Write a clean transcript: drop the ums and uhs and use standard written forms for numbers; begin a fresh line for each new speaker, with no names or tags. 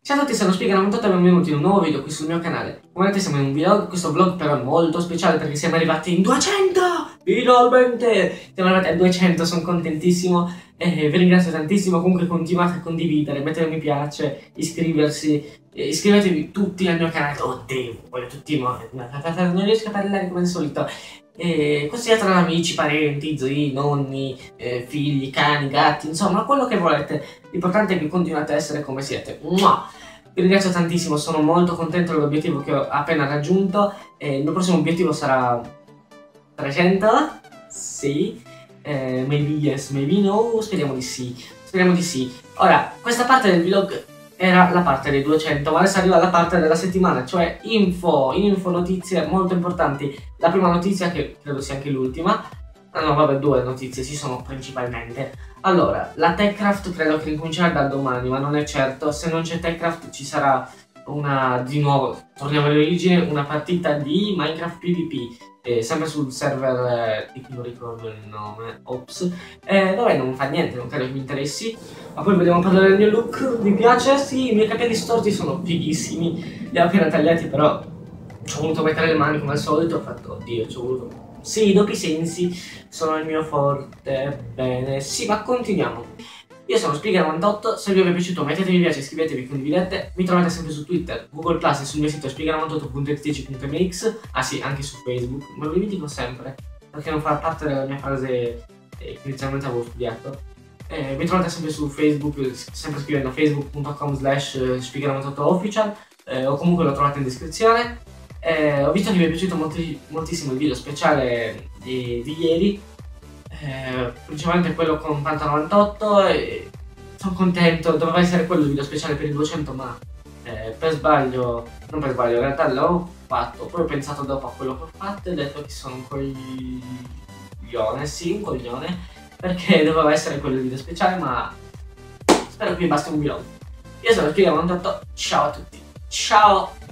Ciao a tutti, sono Spiga98 e benvenuti in un nuovo video qui sul mio canale. Come vedete siamo in un vlog, questo vlog però è molto speciale perché siamo arrivati in 200! Finalmente! Siamo arrivati a 200, sono contentissimo e vi ringrazio tantissimo. Comunque continuate a condividere, mettere mi piace, iscrivetevi tutti al mio canale. Oddio, voglio tutti morire, non riesco a parlare come al solito. Consigliate ad amici, parenti, zii, nonni, figli, cani, gatti, insomma quello che volete. L'importante è che continuate a essere come siete. Mua! Vi ringrazio tantissimo, sono molto contento dell'obiettivo che ho appena raggiunto. Il mio prossimo obiettivo sarà 300? Sì. Maybe yes, maybe no. Speriamo di sì. Speriamo di sì. Ora, questa parte del vlog era la parte dei 200, ma adesso arriva la parte della settimana, cioè info, notizie molto importanti. La prima notizia, che credo sia anche l'ultima. No, vabbè, due notizie ci sono principalmente. Allora, la TechCraft credo che ricomincerà da domani, ma non è certo. Se non c'è TechCraft ci sarà di nuovo, torniamo alle origini, una partita di Minecraft PvP, sempre sul server di cui non ricordo il nome, ops. Vabbè, non fa niente, non credo che mi interessi. Ma poi vogliamo parlare del mio look, mi piace? Sì, i miei capelli storti sono fighissimi, li ho appena tagliati, però ci ho voluto mettere le mani come al solito, ho fatto, oddio, ci ho voluto... Sì, i doppi sensi sono il mio forte, bene, sì, ma continuiamo. Io sono Spiga98, se il video vi è piaciuto mettete mi piace, iscrivetevi, condividete, mi trovate sempre su Twitter, Google Plus e sul mio sito spiga98.it.mx, ah sì, anche su Facebook, ma ve li dico sempre, perché non fa parte della mia frase che inizialmente avevo studiato. Mi trovate sempre su Facebook, sempre scrivendo facebook.com/spiga98official, o comunque lo trovate in descrizione. Ho visto che vi è piaciuto moltissimo il video speciale di ieri, principalmente quello con Panta98, e sono contento. Doveva essere quello il video speciale per il 200, ma per sbaglio, non per sbaglio, in realtà l'ho fatto, poi ho pensato dopo a quello che ho fatto e ho detto che sono un coglione, sì, un coglione, perché doveva essere quello il video speciale, ma spero che vi basti un vlog. Io sono Spiga98, ciao a tutti, ciao!